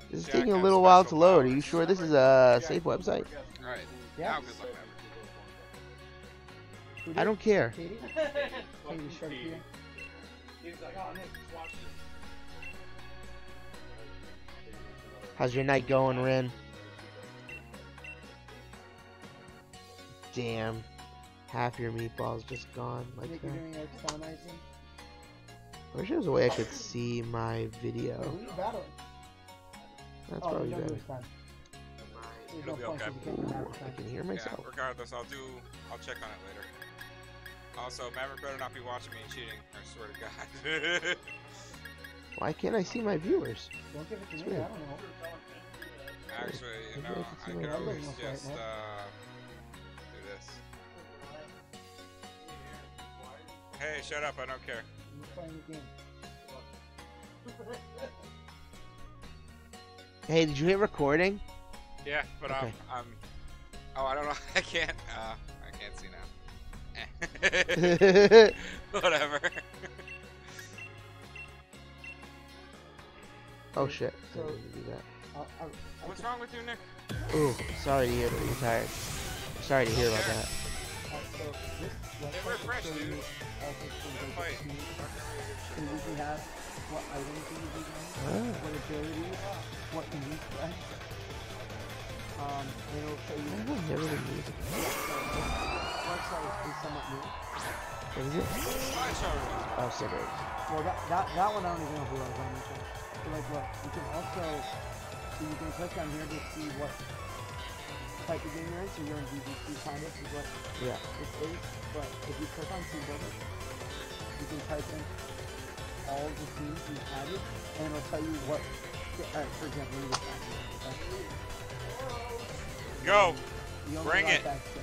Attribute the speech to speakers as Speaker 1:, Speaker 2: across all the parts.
Speaker 1: This is taking a little while to load. Are you sure this is a safe website?
Speaker 2: Alright.
Speaker 3: Yeah.
Speaker 2: Now good luck, Maverick.
Speaker 1: I don't care.
Speaker 3: Katie? Katie, short Katie.
Speaker 1: How's your night going, Rin? Damn. Half your meatballs just gone like that.
Speaker 3: Doing exonizing?
Speaker 1: I wish there was a way I could see my video.
Speaker 3: Who are you battling?
Speaker 1: That's probably
Speaker 3: no,
Speaker 1: better.
Speaker 2: It'll be okay.
Speaker 1: Ooh, I can hear myself.
Speaker 2: Yeah, regardless, I'll check on it later. Also, Maverick better not be watching me cheating, I swear to God.
Speaker 1: Why can't I see my viewers?
Speaker 3: Don't give it to
Speaker 1: It's
Speaker 3: me, I
Speaker 1: weird.
Speaker 3: don't know.
Speaker 2: Actually, you
Speaker 1: Maybe
Speaker 2: know,
Speaker 1: I
Speaker 2: I
Speaker 1: can see
Speaker 2: could
Speaker 1: my
Speaker 2: always
Speaker 3: numbers.
Speaker 2: just, do this. Hey, shut up, I don't care.
Speaker 3: I'm playing the game.
Speaker 1: Hey, did you hit recording?
Speaker 2: Yeah, but
Speaker 1: Okay.
Speaker 2: oh, I don't know, I can't see now. Whatever.
Speaker 1: Oh shit. I
Speaker 3: So-
Speaker 1: didn't mean to do that.
Speaker 2: What's wrong with you, Nick?
Speaker 1: Ooh, sorry to hear that you're tired. Sorry to hear about that.
Speaker 2: Get refreshed, dude. Fight.
Speaker 3: We usually have what items we usually have, what abilities, what unique threats. It'll show you.
Speaker 1: I've never been using it.
Speaker 3: Website is somewhat new.
Speaker 1: What is it?
Speaker 2: Slideshow.
Speaker 1: Oh, cigarettes.
Speaker 3: Well, that one I don't even know who I was on. So like, look, you can also, so you can click on here to see what type of game you're in. So you're in DVC kind of, is what
Speaker 1: Yeah.
Speaker 3: it is. But if you click on Team Builder, you can type in all of the teams you've added, and it'll tell you what, for example, you just added.
Speaker 2: Go.
Speaker 3: You only
Speaker 2: Bring
Speaker 3: got
Speaker 2: it.
Speaker 3: that six,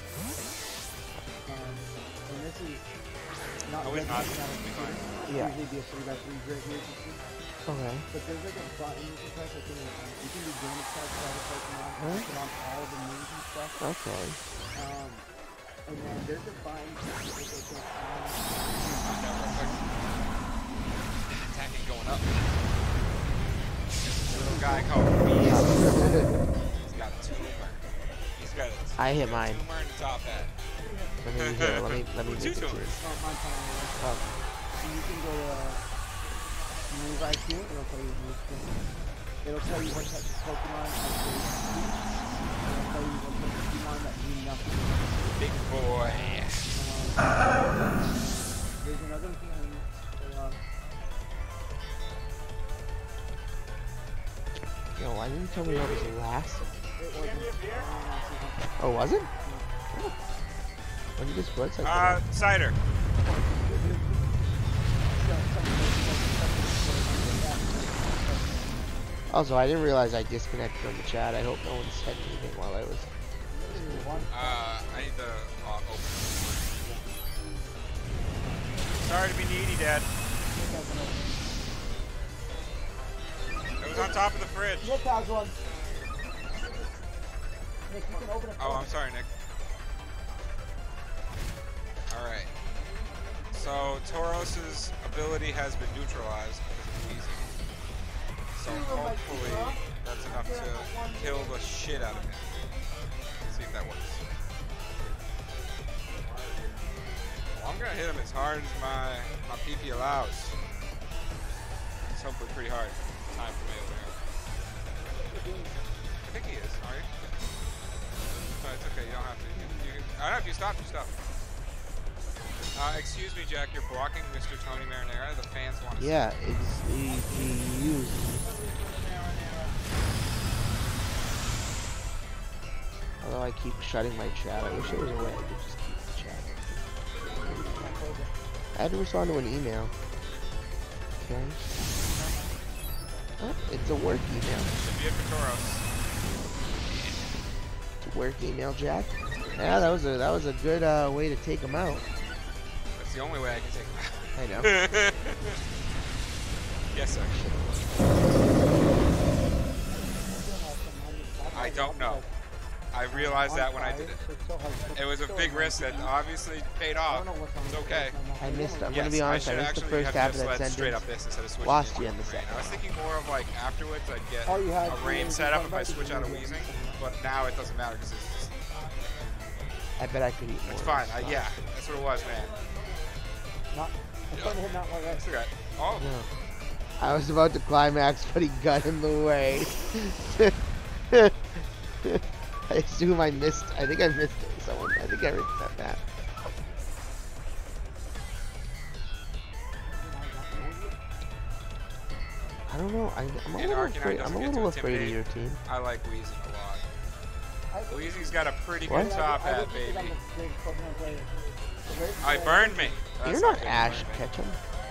Speaker 3: and this is not
Speaker 2: Oh,
Speaker 3: good.
Speaker 2: it's not.
Speaker 1: Yeah.
Speaker 3: Usually be a 3x3 grid here.
Speaker 1: Okay.
Speaker 3: But there's like a button you can press. You can do damage types for all the Pokemon.
Speaker 1: Huh?
Speaker 3: Put on all the moves and stuff.
Speaker 1: Okay.
Speaker 3: And then there's a button
Speaker 2: Attacking going up. There's a little guy called Beast. He's got a tumor. He's got a
Speaker 1: I hit mine.
Speaker 2: tumor in the top hat.
Speaker 1: Let me use it. Let me
Speaker 2: Two
Speaker 1: make it
Speaker 2: tumors.
Speaker 1: yours.
Speaker 3: So you can go to Move IQ. It'll tell you move things. It'll tell you what type of Pokemon actually speak. It'll tell you what type of Pokemon that mean nothing.
Speaker 2: Big boy.
Speaker 3: There's another thing.
Speaker 1: Yo, why didn't you tell me that was last?
Speaker 3: It wasn't.
Speaker 1: Oh, was it? Oh. When did this website come out?
Speaker 2: Cider.
Speaker 1: Also, I didn't realize I disconnected from the chat. I hope no one said anything while I was.
Speaker 2: I need to open. Sorry to be needy, Dad. It was on top of the fridge.
Speaker 3: Nick has one. Nick, you can open it.
Speaker 2: Oh, I'm sorry, Nick. Alright. So, Tauros's ability has been neutralized because of Weezy. So, hopefully, that's enough to kill the shit out of him. Let's see if that works. Well, I'm gonna hit him as hard as my PP allows. It's hopefully pretty hard. Time for me over here. I think he is, are you? No, it's okay, you don't have to. You can, I don't know if you stop, you stop. Excuse me, Jack, you're blocking Mr. Tony Marinara. The fans want to see.
Speaker 1: Yeah, he used. Although I keep shutting my chat, I wish there was a way I could just keep the chat. I had to respond to an email. Okay. Oh, it's a work email.
Speaker 2: Should be it for Tauros.
Speaker 1: It's a work email, Jack. Yeah, that was a good way to take him out.
Speaker 2: That's the only way I can take him out.
Speaker 1: I know.
Speaker 2: Yes, sir. I don't know. I realized that when I did it. It was a big risk that obviously paid off. It's okay.
Speaker 1: I missed. I'm
Speaker 2: Yes,
Speaker 1: gonna be honest. I
Speaker 2: should
Speaker 1: missed the
Speaker 2: actually
Speaker 1: first
Speaker 2: have
Speaker 1: half of
Speaker 2: just
Speaker 1: that
Speaker 2: led straight up
Speaker 1: sentence.
Speaker 2: this instead of switching.
Speaker 1: Lost you
Speaker 2: into
Speaker 1: in the
Speaker 2: rain.
Speaker 1: second.
Speaker 2: I was thinking more of like afterwards I'd get
Speaker 3: All you had
Speaker 2: a
Speaker 3: to
Speaker 2: rain
Speaker 3: do is
Speaker 2: setup
Speaker 3: come
Speaker 2: if I
Speaker 3: back to
Speaker 2: switch
Speaker 3: the
Speaker 2: out of
Speaker 3: video.
Speaker 2: wheezing, but now it doesn't matter because it's just,
Speaker 1: I bet I could eat more.
Speaker 2: it's fine. Yeah, that's what it was, man.
Speaker 3: Not, I'm trying to hit not like that.
Speaker 2: Still got, oh,
Speaker 1: No. I was about to climax, but he got in the way. I assume I missed. I think I missed someone. I think I missed that. I don't know. I'm a
Speaker 2: And
Speaker 1: little
Speaker 2: Arcanine
Speaker 1: afraid.
Speaker 2: doesn't
Speaker 1: I'm a
Speaker 2: get
Speaker 1: little
Speaker 2: to
Speaker 1: afraid of your
Speaker 2: intimidate.
Speaker 1: team.
Speaker 2: I like wheezing a lot. Wheezy's got a pretty
Speaker 1: What?
Speaker 2: good top hat, baby. I burned me. That's
Speaker 1: You're not
Speaker 2: okay,
Speaker 1: Ash
Speaker 2: burned me.
Speaker 1: Ketchum.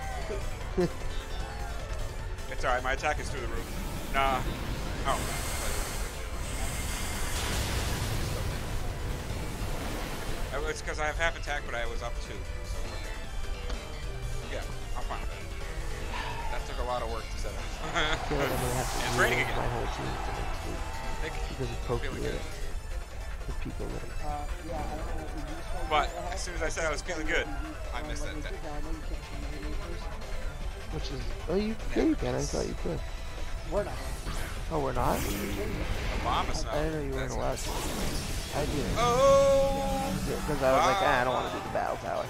Speaker 2: It's alright, my attack is through the roof. Nah. Oh. It's because I have half attack, but I was up 2. So yeah, I'm fine. That took a lot of work to set up.
Speaker 1: I feel like I'm gonna have to
Speaker 2: It's raining
Speaker 1: rearrange
Speaker 2: again.
Speaker 1: my whole team for next week because of
Speaker 2: Feeling
Speaker 1: Pokemon.
Speaker 2: good.
Speaker 1: The people that.
Speaker 2: But as soon as I said I was feeling good, I missed that attack.
Speaker 1: Which is, oh, you can. I thought you could.
Speaker 3: We're not.
Speaker 1: Oh, we're not?
Speaker 2: Obama
Speaker 1: I
Speaker 2: snow.
Speaker 1: didn't know you weren't allowed to. I didn't.
Speaker 2: Oh!
Speaker 1: Because I was like, I don't want to do the battle tower.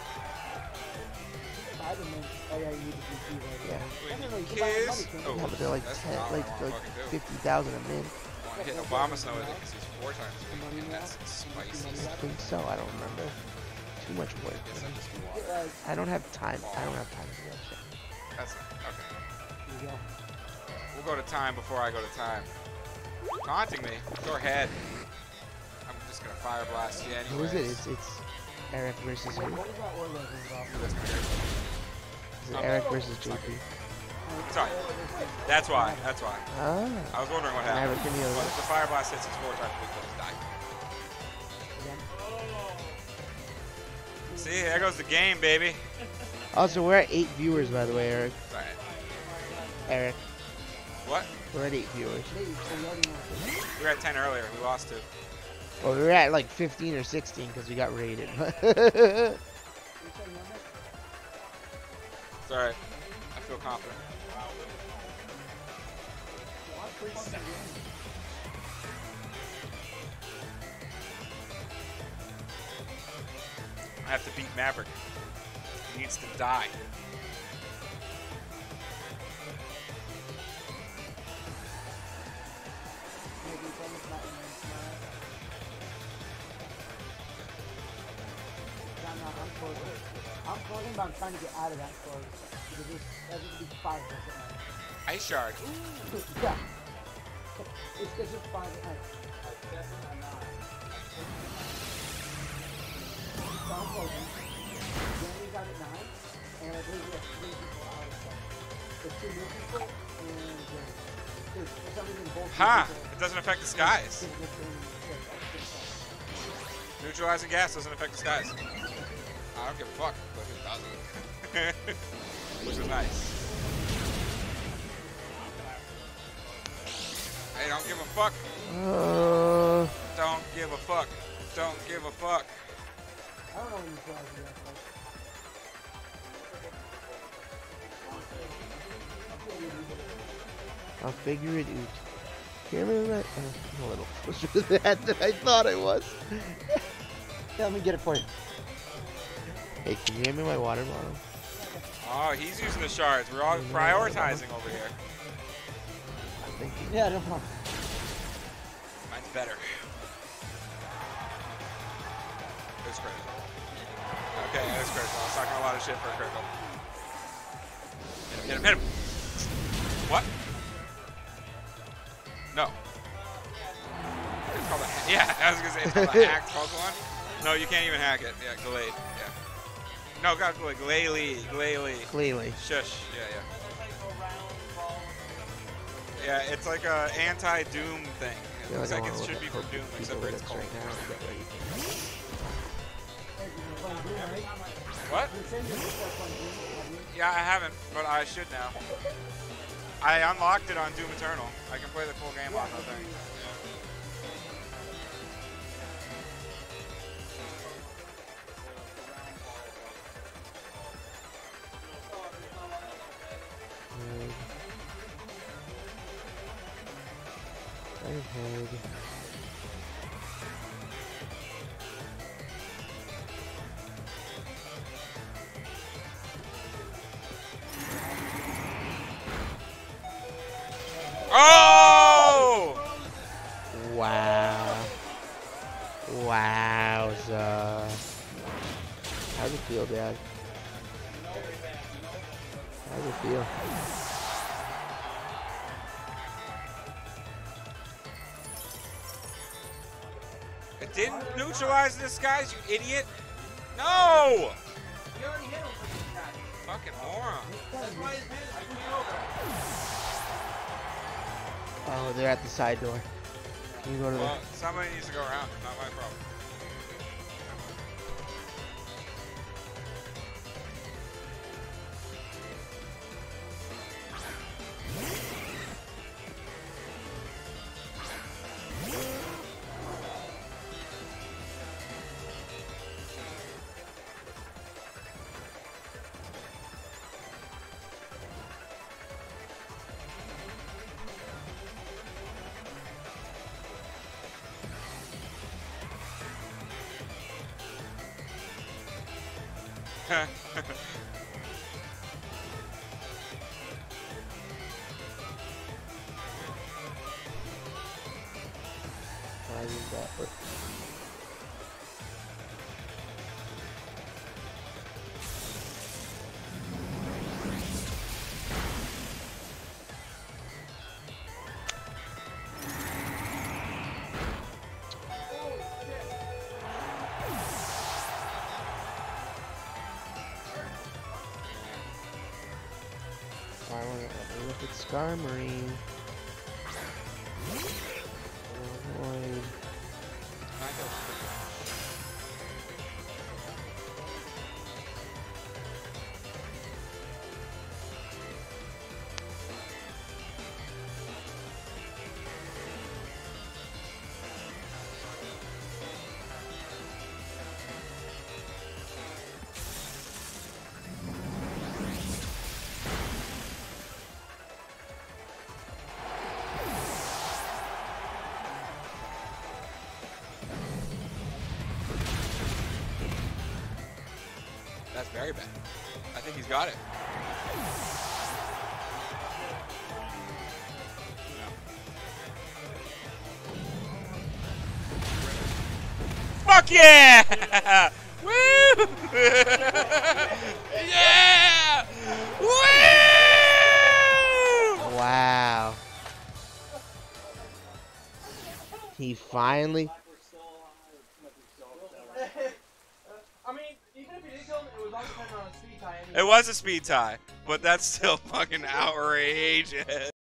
Speaker 1: Yeah.
Speaker 2: Kiss. Oh,
Speaker 1: Yeah, but they're like
Speaker 2: that's
Speaker 1: 10,
Speaker 2: not
Speaker 1: like
Speaker 2: what I wanna fucking do.
Speaker 1: 50,000 a min.
Speaker 2: I want to hit Obama snow with it because he's 4 times as big, and that's spicy.
Speaker 1: I think so. I don't remember. Too much work.
Speaker 2: Yes, I'm just water.
Speaker 1: I don't have time. I don't have time for that shit.
Speaker 2: That's okay. We'll go to time before I go to time. Taunting me. Go ahead. I'm just gonna fire blast you
Speaker 1: Who
Speaker 2: anyways.
Speaker 1: is it? It's Eric versus who?
Speaker 2: That's my favorite.
Speaker 1: Is it Eric versus JP?
Speaker 2: Sorry. That's why. That's why.
Speaker 1: Ah.
Speaker 2: I was wondering what happened.
Speaker 1: Maverick and the other
Speaker 2: But
Speaker 1: one.
Speaker 2: if the fire blast hits us 4 times, we just die. See, there goes the game, baby.
Speaker 1: Also, we're at 8 viewers, by the way, Eric.
Speaker 2: Alright.
Speaker 1: Eric,
Speaker 2: What?
Speaker 1: we're at 8 viewers.
Speaker 2: We were at 10 earlier. We lost 2.
Speaker 1: Well, we were at like 15 or 16 because we got raided.
Speaker 2: It's alright. I feel confident. I have to beat Maverick. He needs to die.
Speaker 3: I'm closing, but I'm trying to get out of that close. Because it's, that would be 5 minutes.
Speaker 2: Ice shard.
Speaker 3: Yeah. It's because it's 5 at night. So I'm closing. Danny's out at 9. And I believe we have 3 people out of stuff. There's 2 new people and Danny. There's for some reason both
Speaker 2: Ha!
Speaker 3: people
Speaker 2: It doesn't affect the skies.
Speaker 3: didn't get their-
Speaker 2: Neutralizing gas doesn't affect the skies. I don't give a fuck, but it doesn't. Which is nice. Hey, don't give a fuck. Don't give a fuck. Don't give a fuck.
Speaker 3: I don't know when you fly to that place.
Speaker 1: I'll figure it out. Camera right? I'm a little closer to that than I thought I was. Yeah, let me get it for you. Hey, can you hand me my water bottle?
Speaker 2: Oh, he's using the shards. We're all prioritizing over here.
Speaker 1: Thank you.
Speaker 3: Yeah, no problem.
Speaker 2: Mine's better. It's critical. Okay, it's critical. I was talking a lot of shit for a critical. Hit him, hit him, hit him. What? No. It's called a, yeah, I was going to say it's called a hacked Pokemon. No, you can't even hack it. Yeah, Gallade. Yeah. No, God, Glalie.
Speaker 1: Clearly.
Speaker 2: Shush. Yeah. Yeah, it's like a anti-Doom thing. It looks like it should be for Doom, except for it's cold.
Speaker 1: Right now. Get ready.
Speaker 2: What? Yeah, I haven't, but I should now. I unlocked it on Doom Eternal. I can play the full game on the thing.
Speaker 1: Right ahead.
Speaker 2: Oh!
Speaker 1: Wow. Wowza. How's it feel, Dad? How's it feel?
Speaker 2: It didn't neutralize this, guys, you idiot. No!
Speaker 3: You already hit him.
Speaker 2: Fucking moron.
Speaker 3: That's why his hands are coming over.
Speaker 1: Oh, they're at the side door. Can you go to
Speaker 2: Well, somebody needs to go around. Not my problem.
Speaker 1: Why is that? Alright, let me look at Scar Marine. Avoid.
Speaker 2: That's very bad. I think he's got it. Fuck yeah! Woo! Yeah! Woo!
Speaker 1: Wow. He finally.
Speaker 3: I mean, even if he did kill him, it was all dependent on a speed tie anyway.
Speaker 2: It was a speed tie, but that's still fucking outrageous.